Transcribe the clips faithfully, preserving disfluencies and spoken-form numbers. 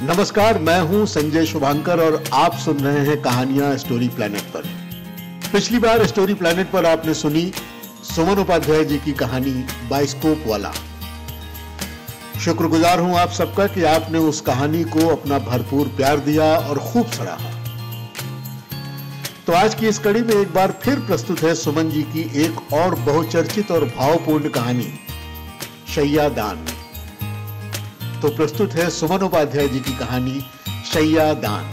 नमस्कार, मैं हूं संजय शुभांकर और आप सुन रहे हैं कहानियां स्टोरी प्लैनेट पर। पिछली बार स्टोरी प्लैनेट पर आपने सुनी सुमन उपाध्याय जी की कहानी बाइस्कोप वाला। शुक्रगुजार हूं आप सबका कि आपने उस कहानी को अपना भरपूर प्यार दिया और खूब सराहा। तो आज की इस कड़ी में एक बार फिर प्रस्तुत है सुमन जी की एक और बहुचर्चित और भावपूर्ण कहानी, शय्यादान। तो प्रस्तुत है सुमन उपाध्याय जी की कहानी शय्यादान।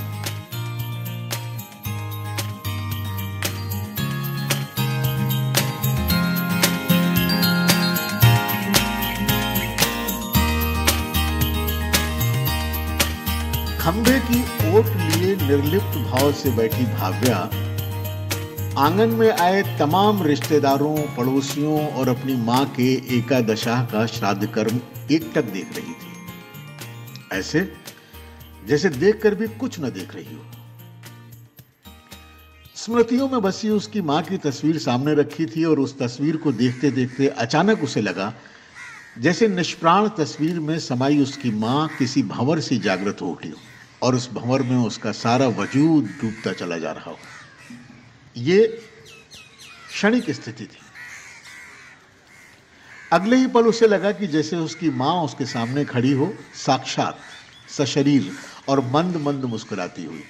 खंबे की ओट लिए निर्लिप्त भाव से बैठी भाव्या आंगन में आए तमाम रिश्तेदारों, पड़ोसियों और अपनी मां के एकादशाह का श्राद्ध कर्म एकटक देख रही थी, ऐसे जैसे देखकर भी कुछ न देख रही हो। स्मृतियों में बसी उसकी मां की तस्वीर सामने रखी थी और उस तस्वीर को देखते देखते अचानक उसे लगा जैसे निष्प्राण तस्वीर में समाई उसकी मां किसी भंवर से जागृत हो उठी हो और उस भंवर में उसका सारा वजूद डूबता चला जा रहा हो। ये क्षणिक स्थिति थी। अगले ही पल उसे लगा कि जैसे उसकी मां उसके सामने खड़ी हो, साक्षात, सशरीर और मंद मंद मुस्कुराती हुई।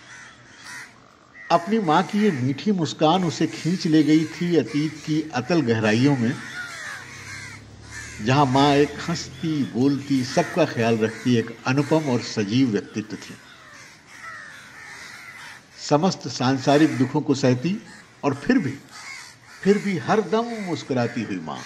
अपनी मां की ये मीठी मुस्कान उसे खींच ले गई थी अतीत की अतल गहराइयों में, जहां मां एक हंसती, बोलती, सबका ख्याल रखती एक अनुपम और सजीव व्यक्तित्व थी। समस्त सांसारिक दुखों को सहती और फिर भी फिर भी हर दम मुस्कुराती हुई मां।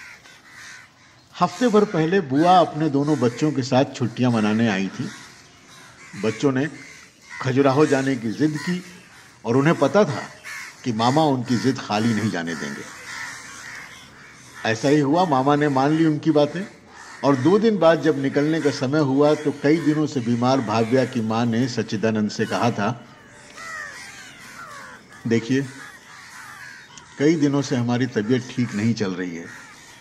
हफ्ते भर पहले बुआ अपने दोनों बच्चों के साथ छुट्टियां मनाने आई थी। बच्चों ने खजुराहो जाने की जिद की और उन्हें पता था कि मामा उनकी जिद खाली नहीं जाने देंगे। ऐसा ही हुआ, मामा ने मान ली उनकी बातें और दो दिन बाद जब निकलने का समय हुआ तो कई दिनों से बीमार भाव्या की मां ने सच्चिदानंद से कहा था, देखिए, कई दिनों से हमारी तबीयत ठीक नहीं चल रही है,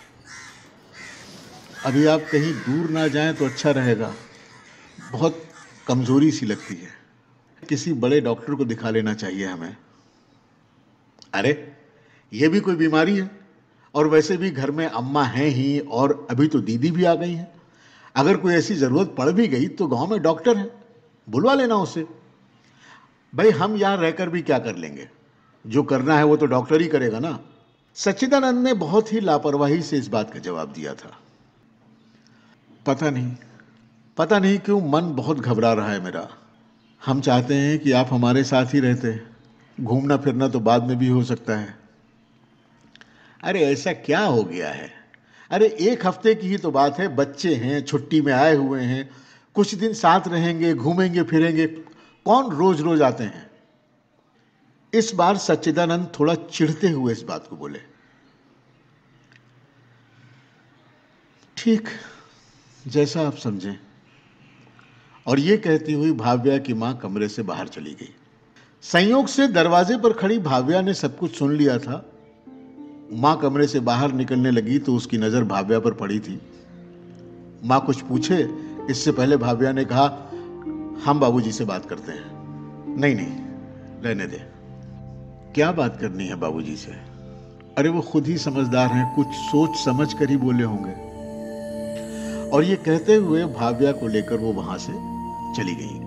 अभी आप कहीं दूर ना जाएं तो अच्छा रहेगा, बहुत कमजोरी सी लगती है, किसी बड़े डॉक्टर को दिखा लेना चाहिए हमें। अरे ये भी कोई बीमारी है? और वैसे भी घर में अम्मा हैं ही और अभी तो दीदी भी आ गई हैं। अगर कोई ऐसी जरूरत पड़ भी गई तो गांव में डॉक्टर है, बुलवा लेना उसे। भाई हम यहां रहकर भी क्या कर लेंगे, जो करना है वो तो डॉक्टर ही करेगा ना। सच्चिदानंद ने बहुत ही लापरवाही से इस बात का जवाब दिया था। पता नहीं पता नहीं क्यों मन बहुत घबरा रहा है मेरा। हम चाहते हैं कि आप हमारे साथ ही रहते, घूमना फिरना तो बाद में भी हो सकता है। अरे ऐसा क्या हो गया है? अरे एक हफ्ते की ही तो बात है, बच्चे हैं, छुट्टी में आए हुए हैं, कुछ दिन साथ रहेंगे, घूमेंगे फिरेंगे, कौन रोज रोज आते हैं। इस बार सच्चिदानंद थोड़ा चिढ़ते हुए इस बात को बोले। ठीक, जैसा आप समझें। और ये कहती हुई भाव्या की मां कमरे से बाहर चली गई। संयोग से दरवाजे पर खड़ी भाव्या ने सब कुछ सुन लिया था। मां कमरे से बाहर निकलने लगी तो उसकी नजर भाव्या पर पड़ी थी। मां कुछ पूछे इससे पहले भाव्या ने कहा, हम बाबूजी से बात करते हैं। नहीं नहीं, रहने दे। क्या बात करनी है बाबूजी से? अरे वो खुद ही समझदार हैं, कुछ सोच समझ कर ही बोले होंगे। और ये कहते हुए भाव्या को लेकर वो वहां से चली गई।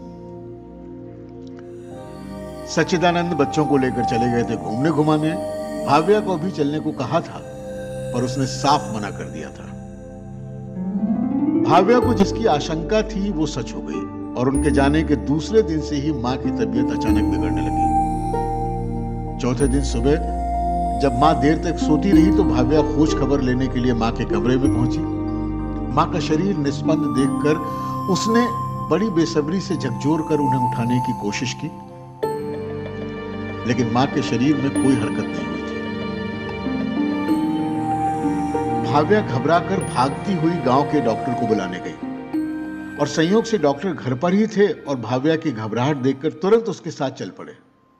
सच्चिदानंद बच्चों को लेकर चले गए थे घूमने घुमाने। भाव्या को भी चलने को कहा था पर उसने साफ मना कर दिया था। भाव्या को जिसकी आशंका थी वो सच हो गई और उनके जाने के दूसरे दिन से ही मां की तबीयत अचानक बिगड़ने लगी। चौथे दिन सुबह जब मां देर तक सोती रही तो भाव्या खोज खबर लेने के लिए मां के कमरे में पहुंची। मां का शरीर निस्पंद देखकर उसने बड़ी बेसब्री से झकझोर कर उन्हें उठाने की कोशिश की, लेकिन मां के शरीर में कोई हरकत नहीं हुई थी। भाव्या घबराकर भागती हुई गांव के डॉक्टर को बुलाने गई और संयोग से डॉक्टर घर पर ही थे और भाव्या की घबराहट देखकर तुरंत उसके साथ चल पड़े।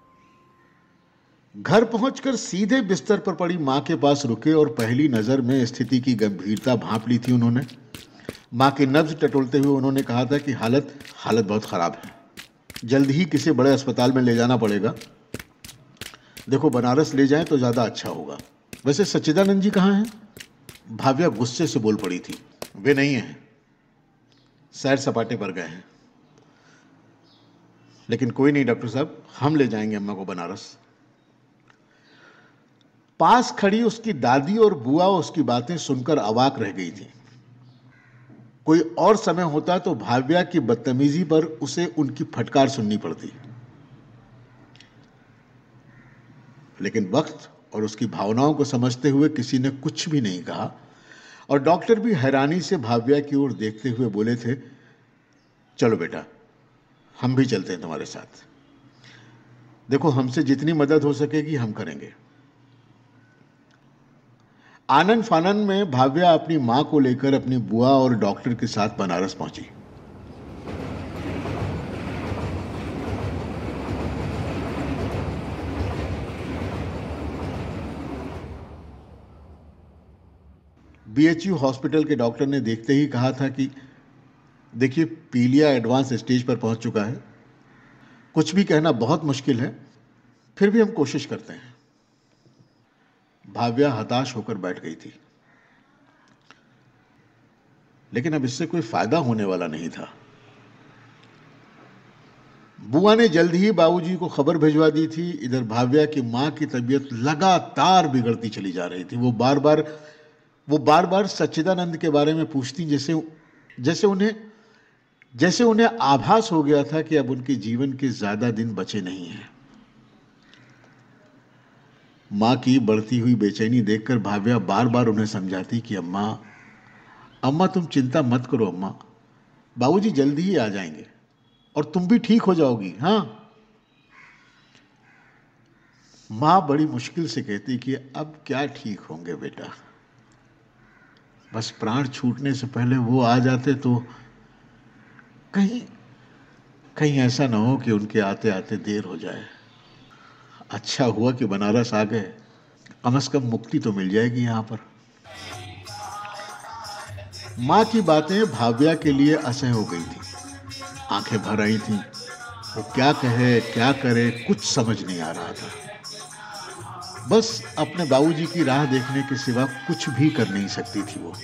घर पहुंचकर सीधे बिस्तर पर पड़ी मां के पास रुके और पहली नजर में स्थिति की गंभीरता भांप ली थी उन्होंने। माँ की नब्ज टटोलते हुए उन्होंने कहा था कि हालत हालत बहुत ख़राब है, जल्द ही किसी बड़े अस्पताल में ले जाना पड़ेगा। देखो, बनारस ले जाएं तो ज़्यादा अच्छा होगा। वैसे सच्चिदानंद जी कहाँ हैं? भाव्या गुस्से से बोल पड़ी थी। वे नहीं हैं, सैर सपाटे पर गए हैं। लेकिन कोई नहीं डॉक्टर साहब, हम ले जाएंगे अम्मा को बनारस। पास खड़ी उसकी दादी और बुआ उसकी बातें सुनकर अवाक रह गई थी। कोई और समय होता तो भाव्या की बदतमीजी पर उसे उनकी फटकार सुननी पड़ती, लेकिन वक्त और उसकी भावनाओं को समझते हुए किसी ने कुछ भी नहीं कहा और डॉक्टर भी हैरानी से भाव्या की ओर देखते हुए बोले थे, चलो बेटा, हम भी चलते हैं तुम्हारे साथ। देखो, हमसे जितनी मदद हो सकेगी हम करेंगे। आनंद फानन में भाव्या अपनी मां को लेकर अपनी बुआ और डॉक्टर के साथ बनारस पहुंची। बीएचयू हॉस्पिटल के डॉक्टर ने देखते ही कहा था कि देखिए, पीलिया एडवांस स्टेज पर पहुंच चुका है। कुछ भी कहना बहुत मुश्किल है, फिर भी हम कोशिश करते हैं। भाव्या हताश होकर बैठ गई थी, लेकिन अब इससे कोई फायदा होने वाला नहीं था। बुआ ने जल्द ही बाबूजी को खबर भिजवा दी थी। इधर भाव्या की मां की तबीयत लगातार बिगड़ती चली जा रही थी। वो बार बार वो बार बार सच्चिदानंद के बारे में पूछती, जैसे जैसे उन्हें जैसे उन्हें आभास हो गया था कि अब उनके जीवन के ज्यादा दिन बचे नहीं हैं। मां की बढ़ती हुई बेचैनी देखकर भाव्या बार बार उन्हें समझाती कि अम्मा अम्मा तुम चिंता मत करो अम्मा, बाबूजी जल्दी ही आ जाएंगे और तुम भी ठीक हो जाओगी। हाँ, मां बड़ी मुश्किल से कहती कि अब क्या ठीक होंगे बेटा, बस प्राण छूटने से पहले वो आ जाते तो कहीं कहीं ऐसा ना हो कि उनके आते आते देर हो जाए। अच्छा हुआ कि बनारस आ गए, कम से कम मुक्ति तो मिल जाएगी यहां पर। मां की बातें भाव्या के लिए असह्य हो गई थी। आंखें भर आई थीं। वो क्या कहे क्या करे कुछ समझ नहीं आ रहा था। बस अपने बाबूजी की राह देखने के सिवा कुछ भी कर नहीं सकती थी वो।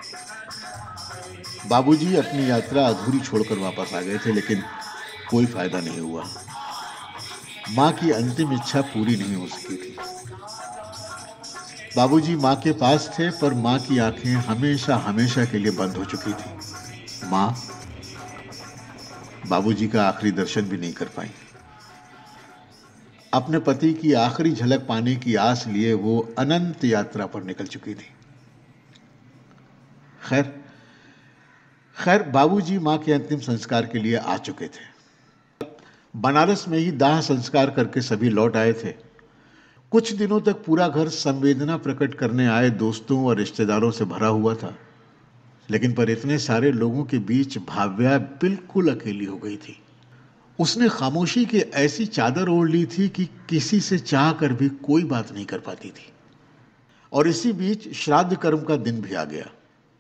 बाबूजी अपनी यात्रा अधूरी छोड़कर वापस आ गए थे, लेकिन कोई फायदा नहीं हुआ। मां की अंतिम इच्छा पूरी नहीं हो सकी थी। बाबूजी मां के पास थे, पर मां की आंखें हमेशा हमेशा के लिए बंद हो चुकी थी। मां बाबूजी का आखिरी दर्शन भी नहीं कर पाई। अपने पति की आखिरी झलक पाने की आस लिए वो अनंत यात्रा पर निकल चुकी थी। खैर खैर बाबूजी मां के अंतिम संस्कार के लिए आ चुके थे। बनारस में ही दाह संस्कार करके सभी लौट आए थे। कुछ दिनों तक पूरा घर संवेदना प्रकट करने आए दोस्तों और रिश्तेदारों से भरा हुआ था, लेकिन पर इतने सारे लोगों के बीच भाव्या बिल्कुल अकेली हो गई थी। उसने खामोशी की ऐसी चादर ओढ़ ली थी कि किसी से चाह कर भी कोई बात नहीं कर पाती थी। और इसी बीच श्राद्ध कर्म का दिन भी आ गया।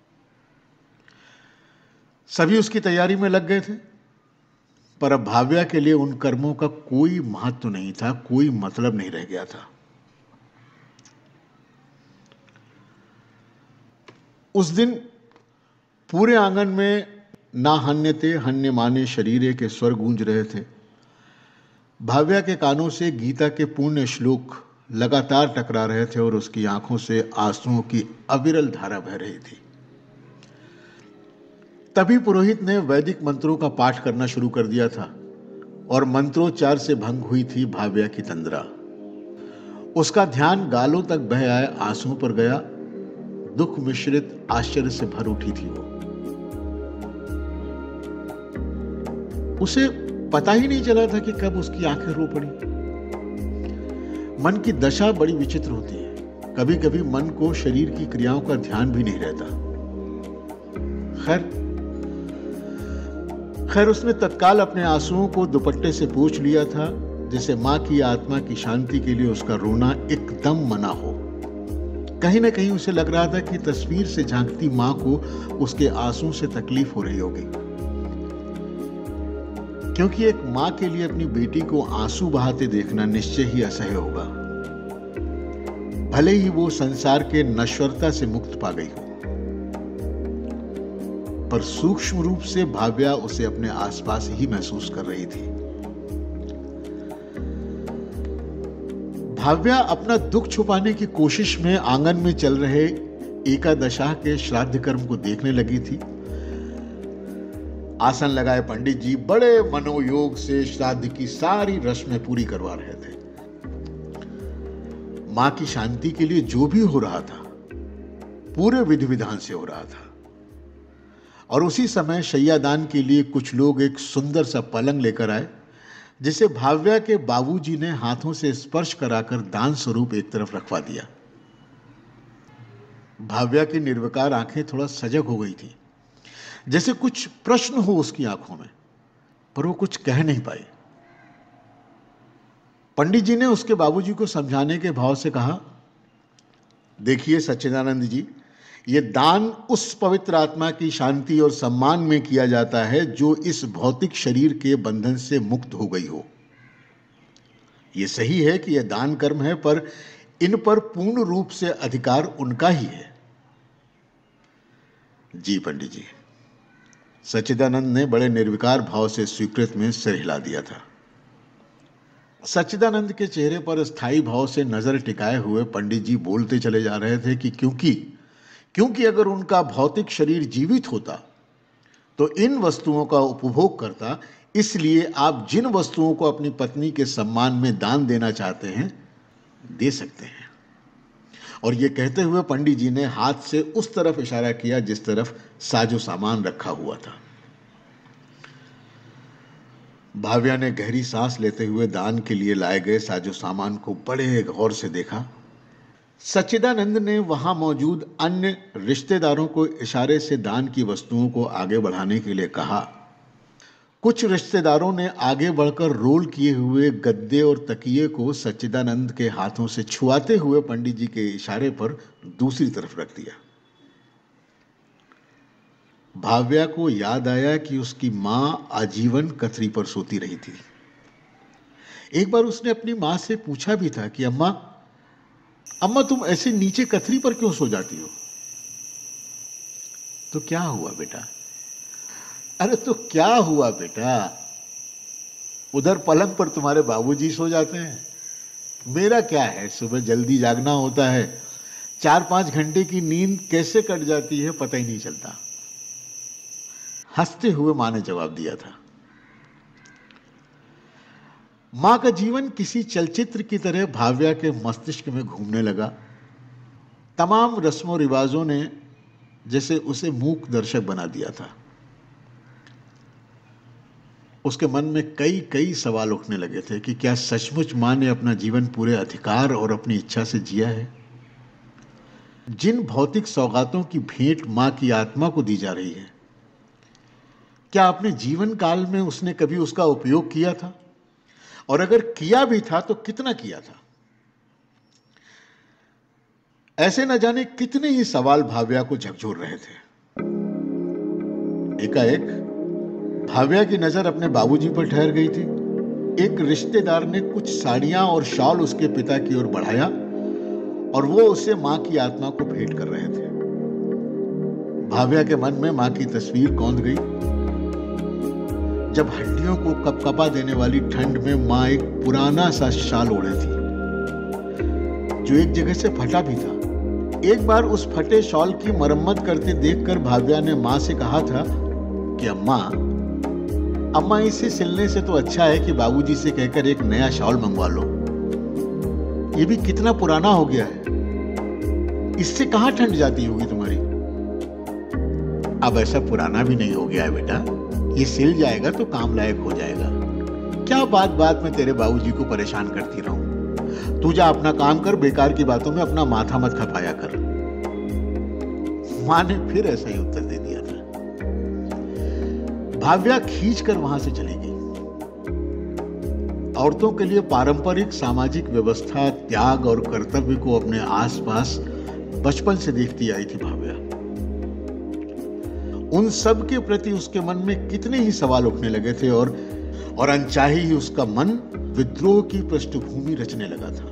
सभी उसकी तैयारी में लग गए थे, पर अब भाव्या के लिए उन कर्मों का कोई महत्व नहीं था, कोई मतलब नहीं रह गया था। उस दिन पूरे आंगन में ना हन्यते हन्य माने शरीरे के स्वर गूंज रहे थे। भाव्या के कानों से गीता के पुण्य श्लोक लगातार टकरा रहे थे और उसकी आंखों से आंसुओं की अविरल धारा बह रही थी। तभी पुरोहित ने वैदिक मंत्रों का पाठ करना शुरू कर दिया था और मंत्रोच्चार से भंग हुई थी भाव्या की तंद्रा। उसका ध्यान गालों तक बह आए आंसुओं पर गया। दुख मिश्रित आश्चर्य से भर उठी थी वो। उसे पता ही नहीं चला था कि कब उसकी आंखें रो पड़ी। मन की दशा बड़ी विचित्र होती है। कभी कभी मन को शरीर की क्रियाओं का ध्यान भी नहीं रहता। खैर खैर उसने तत्काल अपने आंसुओं को दुपट्टे से पोंछ लिया था, जिसे मां की आत्मा की शांति के लिए उसका रोना एकदम मना हो। कहीं ना कहीं उसे लग रहा था कि तस्वीर से झांकती मां को उसके आंसू से तकलीफ हो रही होगी, क्योंकि एक मां के लिए अपनी बेटी को आंसू बहाते देखना निश्चय ही असह्य होगा, भले ही वो संसार के नश्वरता से मुक्त पा गई हो। पर सूक्ष्म रूप से भाव्या उसे अपने आसपास ही महसूस कर रही थी। भाव्या अपना दुख छुपाने की कोशिश में आंगन में चल रहे एकादशा के श्राद्ध कर्म को देखने लगी थी। आसन लगाए पंडित जी बड़े मनोयोग से श्राद्ध की सारी रस्में पूरी करवा रहे थे। मां की शांति के लिए जो भी हो रहा था पूरे विधि विधान से हो रहा था। और उसी समय शैयादान के लिए कुछ लोग एक सुंदर सा पलंग लेकर आए, जिसे भाव्या के बाबूजी ने हाथों से स्पर्श कराकर दान स्वरूप एक तरफ रखवा दिया। भाव्या की निर्विकार आंखें थोड़ा सजग हो गई थी, जैसे कुछ प्रश्न हो उसकी आंखों में, पर वो कुछ कह नहीं पाई। पंडित जी ने उसके बाबूजी को समझाने के भाव से कहा, देखिए सच्चिदानंद जी, ये दान उस पवित्र आत्मा की शांति और सम्मान में किया जाता है जो इस भौतिक शरीर के बंधन से मुक्त हो गई हो। ये सही है कि यह दान कर्म है, पर इन पर पूर्ण रूप से अधिकार उनका ही है। जी पंडित जी, सच्चिदानंद ने बड़े निर्विकार भाव से स्वीकृत में सिर हिला दिया था। सच्चिदानंद के चेहरे पर स्थायी भाव से नजर टिकाए हुए पंडित जी बोलते चले जा रहे थे कि क्योंकि क्योंकि अगर उनका भौतिक शरीर जीवित होता तो इन वस्तुओं का उपभोग करता, इसलिए आप जिन वस्तुओं को अपनी पत्नी के सम्मान में दान देना चाहते हैं दे सकते हैं। और ये कहते हुए पंडित जी ने हाथ से उस तरफ इशारा किया जिस तरफ साजो सामान रखा हुआ था। भाव्या ने गहरी सांस लेते हुए दान के लिए लाए गए साजो सामान को बड़े गौर से देखा। सच्चिदानंद ने वहां मौजूद अन्य रिश्तेदारों को इशारे से दान की वस्तुओं को आगे बढ़ाने के लिए कहा। कुछ रिश्तेदारों ने आगे बढ़कर रोल किए हुए गद्दे और तकिए को सच्चिदानंद के हाथों से छुआते हुए पंडित जी के इशारे पर दूसरी तरफ रख दिया। भाव्या को याद आया कि उसकी मां आजीवन कथरी पर सोती रही थी। एक बार उसने अपनी मां से पूछा भी था कि अम्मा अम्मा तुम ऐसे नीचे कथरी पर क्यों सो जाती हो? तो क्या हुआ बेटा? अरे तो क्या हुआ बेटा, उधर पलंग पर तुम्हारे बाबूजी सो जाते हैं, मेरा क्या है, सुबह जल्दी जागना होता है, चार पांच घंटे की नींद कैसे कट जाती है पता ही नहीं चलता। हंसते हुए मां ने जवाब दिया था। मां का जीवन किसी चलचित्र की तरह भाव्या के मस्तिष्क में घूमने लगा। तमाम रस्मों रिवाजों ने जैसे उसे मूक दर्शक बना दिया था। उसके मन में कई कई सवाल उठने लगे थे कि क्या सचमुच मां ने अपना जीवन पूरे अधिकार और अपनी इच्छा से जिया है? जिन भौतिक सौगातों की भेंट मां की आत्मा को दी जा रही है, क्या अपने जीवन काल में उसने कभी उसका उपयोग किया था? और अगर किया भी था तो कितना किया था? ऐसे न जाने कितने ही सवाल भाव्या को झकझोर रहे थे। एकाएक भाव्या की नजर अपने बाबूजी पर ठहर गई थी। एक रिश्तेदार ने कुछ साड़ियां और शॉल उसके पिता की ओर बढ़ाया और वो उसे मां की आत्मा को भेंट कर रहे थे। भाव्या के मन में मां की तस्वीर कौंध गई, जब हड्डियों को कपकपा देने वाली ठंड में मां एक पुराना सा शाल ओढ़े थी जो एक जगह से फटा भी था। एक बार उस फटे शॉल की मरम्मत करते देखकर भाव्या ने मां से कहा था कि अम्मा अम्मा इसे सिलने से तो अच्छा है कि बाबूजी से कहकर एक नया शॉल मंगवा लो। ये भी कितना पुराना हो गया है, इससे कहां ठंड जाती होगी तुम्हारी। अब ऐसा पुराना भी नहीं हो गया है बेटा, ये सिल जाएगा तो काम लायक हो जाएगा। क्या बात बात में तेरे बाबूजी को परेशान करती रहूं? तू जा अपना काम कर, बेकार की बातों में अपना माथा मत खपाया कर। मां ने फिर ऐसा ही उत्तर दे दिया था। भाव्या खींचकर वहां से चली गई। औरतों के लिए पारंपरिक सामाजिक व्यवस्था, त्याग और कर्तव्य को अपने आसपास बचपन से देखती आई थी भाव्या। उन सब के प्रति उसके मन में कितने ही सवाल उठने लगे थे और और अनचाही ही उसका मन विद्रोह की पृष्ठभूमि रचने लगा था।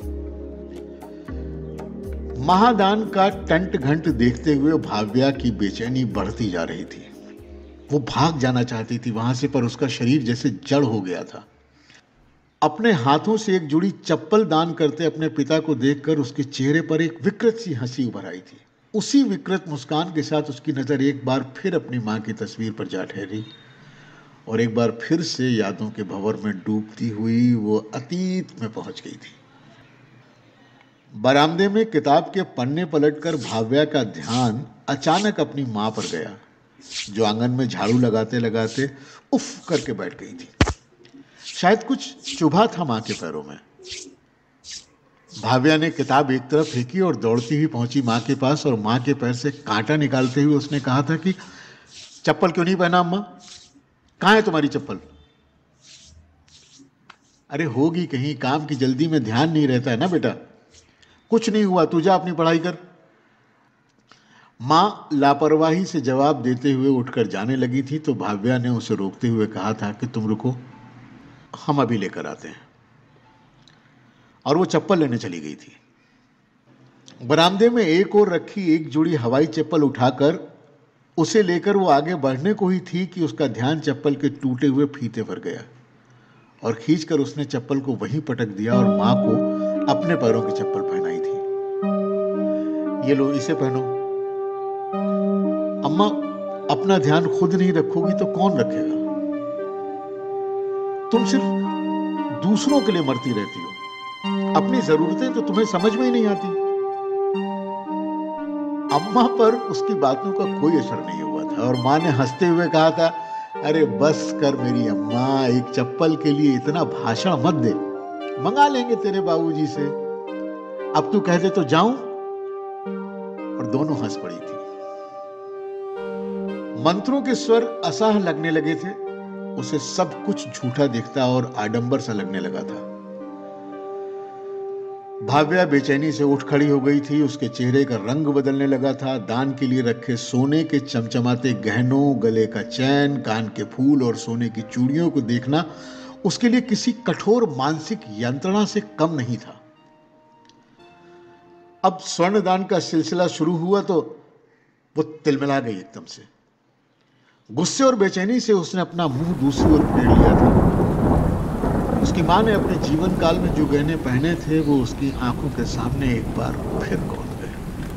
महादान का टंट घंट देखते हुए भाव्या की बेचैनी बढ़ती जा रही थी। वो भाग जाना चाहती थी वहां से, पर उसका शरीर जैसे जड़ हो गया था। अपने हाथों से एक जुड़ी चप्पल दान करते अपने पिता को देखकर उसके चेहरे पर एक विकृत सी हंसी उभर आई थी। उसी विकृत मुस्कान के साथ उसकी नजर एक बार फिर अपनी मां की तस्वीर पर जा ठहरी और एक बार फिर से यादों के भंवर में डूबती हुई वो अतीत में पहुंच गई थी। बरामदे में किताब के पन्ने पलटकर भाव्या का ध्यान अचानक अपनी मां पर गया, जो आंगन में झाड़ू लगाते लगाते उफ करके बैठ गई थी। शायद कुछ चुभा था मां के पैरों में। भाव्या ने किताब एक तरफ फेंकी और दौड़ती हुई पहुंची मां के पास और मां के पैर से कांटा निकालते हुए उसने कहा था कि चप्पल क्यों नहीं पहना अम्मा? कहां है तुम्हारी चप्पल? अरे होगी कहीं, काम की जल्दी में ध्यान नहीं रहता है ना बेटा। कुछ नहीं हुआ, तू जा अपनी पढ़ाई कर। मां लापरवाही से जवाब देते हुए उठकर जाने लगी थी तो भाव्या ने उसे रोकते हुए कहा था कि तुम रुको, हम अभी लेकर आते हैं। और वो चप्पल लेने चली गई थी। बरामदे में एक और रखी एक जोड़ी हवाई चप्पल उठाकर उसे लेकर वो आगे बढ़ने को ही थी कि उसका ध्यान चप्पल के टूटे हुए फीते पर गया और खींचकर उसने चप्पल को वहीं पटक दिया और मां को अपने पैरों की चप्पल पहनाई थी। ये लो, इसे पहनो। अम्मा, अपना ध्यान खुद नहीं रखोगी तो कौन रखेगा? तुम सिर्फ दूसरों के लिए मरती रहती हो, अपनी जरूरतें तो तुम्हें समझ में ही नहीं आती। अम्मा पर उसकी बातों का कोई असर नहीं हुआ था और मां ने हंसते हुए कहा था, अरे बस कर मेरी अम्मा, एक चप्पल के लिए इतना भाषण मत दे, मंगा लेंगे तेरे बाबूजी से। अब तू कह दे तो जाऊं? और दोनों हंस पड़ी थी। मंत्रों के स्वर असह लगने लगे थे। उसे सब कुछ झूठा दिखता और आडंबर सा लगने लगा था। भाव्या बेचैनी से उठ खड़ी हो गई थी। उसके चेहरे का रंग बदलने लगा था। दान के लिए रखे सोने के चमचमाते गहनों, गले का चैन, कान के फूल और सोने की चूड़ियों को देखना उसके लिए किसी कठोर मानसिक यंत्रणा से कम नहीं था। अब स्वर्ण दान का सिलसिला शुरू हुआ तो वो तिलमिला गई एकदम से। गुस्से और बेचैनी से उसने अपना मुंह दूसरी ओर फेर लिया था। उसकी मां ने अपने जीवन काल में जो गहने पहने थे वो उसकी आंखों के सामने एक बार फिर कौन गए।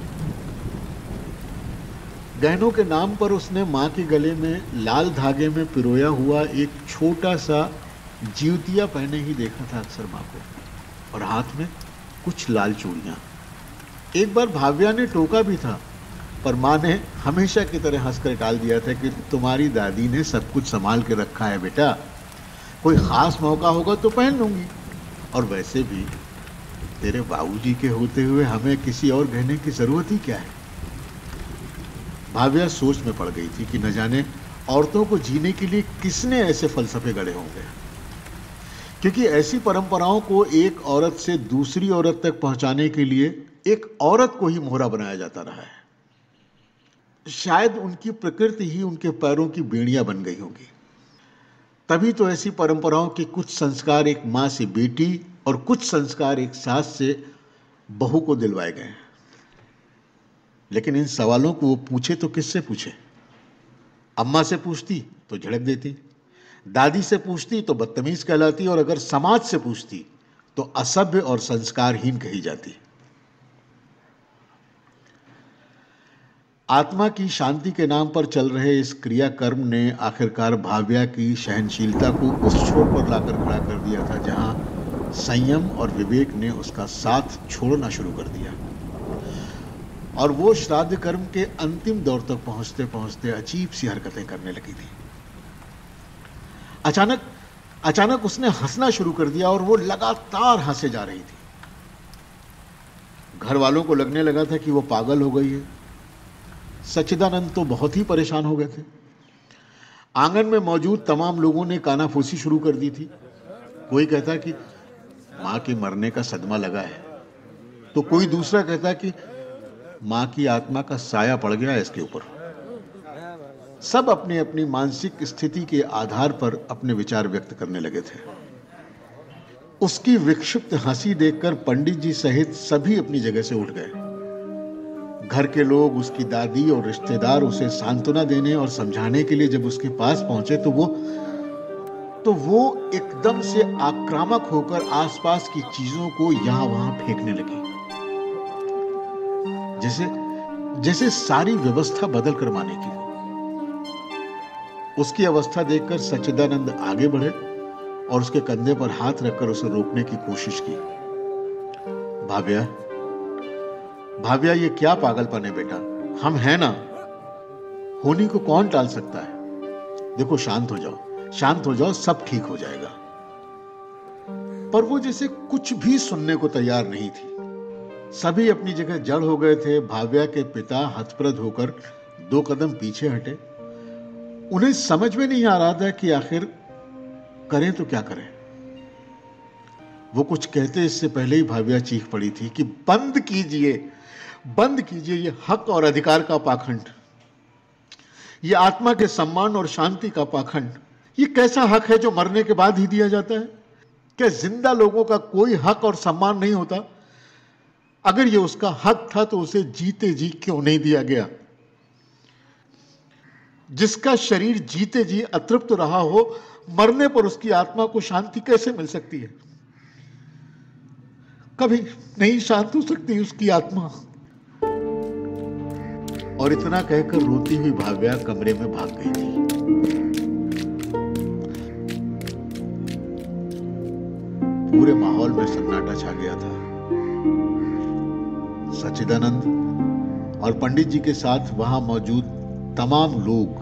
गहनों के नाम पर उसने मां के गले में लाल धागे में पिरोया हुआ एक छोटा सा जीवतिया पहने ही देखा था अक्सर मां को, और हाथ में कुछ लाल चूड़ियां। एक बार भाव्या ने टोका भी था, पर मां ने हमेशा की तरह हंसकर टाल दिया था कि तुम्हारी दादी ने सब कुछ संभाल के रखा है बेटा, कोई खास मौका होगा तो पहन लूंगी। और वैसे भी तेरे बाबूजी के होते हुए हमें किसी और गहने की जरूरत ही क्या है। भाव्या सोच में पड़ गई थी कि न जाने औरतों को जीने के लिए किसने ऐसे फलसफे गढ़े होंगे, क्योंकि ऐसी परंपराओं को एक औरत से दूसरी औरत तक पहुंचाने के लिए एक औरत को ही मोहरा बनाया जाता रहा है। शायद उनकी प्रकृति ही उनके पैरों की बेड़ियां बन गई होगी। तभी तो ऐसी परंपराओं के कुछ संस्कार एक मां से बेटी और कुछ संस्कार एक सास से बहू को दिलवाए गए। लेकिन इन सवालों को वो पूछे तो किससे पूछे? अम्मा से पूछती तो झड़क देती, दादी से पूछती तो बदतमीज कहलाती, और अगर समाज से पूछती तो असभ्य और संस्कारहीन कही जाती। आत्मा की शांति के नाम पर चल रहे इस क्रियाकर्म ने आखिरकार भाव्या की सहनशीलता को उस छोर पर लाकर खड़ा कर दिया था जहां संयम और विवेक ने उसका साथ छोड़ना शुरू कर दिया, और वो श्राद्ध कर्म के अंतिम दौर तक पहुंचते पहुंचते अजीब सी हरकतें करने लगी थी। अचानक अचानक उसने हंसना शुरू कर दिया और वो लगातार हंसे जा रही थी। घर वालों को लगने लगा था कि वो पागल हो गई है। सच्चिदानंद तो बहुत ही परेशान हो गए थे। आंगन में मौजूद तमाम लोगों ने कानाफूसी शुरू कर दी थी। कोई कहता कि मां के मरने का सदमा लगा है, तो कोई दूसरा कहता कि माँ की आत्मा का साया पड़ गया इसके ऊपर। सब अपनी अपनी मानसिक स्थिति के आधार पर अपने विचार व्यक्त करने लगे थे। उसकी विक्षिप्त हंसी देखकर पंडित जी सहित सभी अपनी जगह से उठ गए। घर के लोग, उसकी दादी और रिश्तेदार उसे सांत्वना देने और समझाने के लिए जब उसके पास पहुंचे तो वो तो वो एकदम से आक्रामक होकर आसपास की चीजों को यहां वहां फेंकने लगी, जैसे जैसे सारी व्यवस्था बदल कर माने की। उसकी अवस्था देखकर सच्चिदानंद आगे बढ़े और उसके कंधे पर हाथ रखकर उसे रोकने की कोशिश की। भाव्या, भाव्या, ये क्या पागलपन है बेटा? हम हैं ना, होनी को कौन टाल सकता है? देखो, शांत हो जाओ, शांत हो जाओ, सब ठीक हो जाएगा। पर वो जैसे कुछ भी सुनने को तैयार नहीं थी। सभी अपनी जगह जड़ हो गए थे। भाव्या के पिता हतप्रद होकर दो कदम पीछे हटे। उन्हें समझ में नहीं आ रहा था कि आखिर करें तो क्या करें। वो कुछ कहते इससे पहले ही भाव्या चीख पड़ी थी कि बंद कीजिए, बंद कीजिए ये हक और अधिकार का पाखंड, ये आत्मा के सम्मान और शांति का पाखंड। ये कैसा हक है जो मरने के बाद ही दिया जाता है? क्या जिंदा लोगों का कोई हक और सम्मान नहीं होता? अगर ये उसका हक था तो उसे जीते जी क्यों नहीं दिया गया? जिसका शरीर जीते जी अतृप्त रहा हो, मरने पर उसकी आत्मा को शांति कैसे मिल सकती है? कभी नहीं शांत हो सकती उसकी आत्मा। और इतना कहकर रोती हुई भाव्या कमरे में भाग गई थी। पूरे माहौल में सन्नाटा छा गया था। सच्चिदानंद और पंडित जी के साथ वहां मौजूद तमाम लोग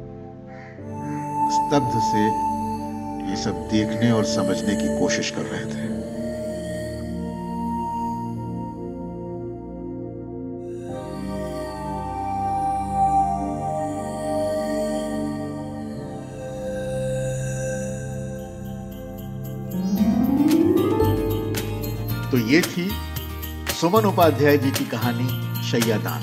स्तब्ध से ये सब देखने और समझने की कोशिश कर रहे थे। तो ये थी सुमन उपाध्याय जी की कहानी शैयादान।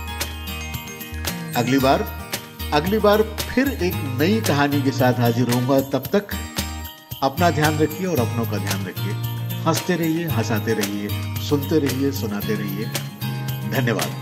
अगली बार अगली बार फिर एक नई कहानी के साथ हाजिर होऊंगा। तब तक अपना ध्यान रखिए और अपनों का ध्यान रखिए। हंसते रहिए, हंसाते रहिए, सुनते रहिए, सुनाते रहिए। धन्यवाद।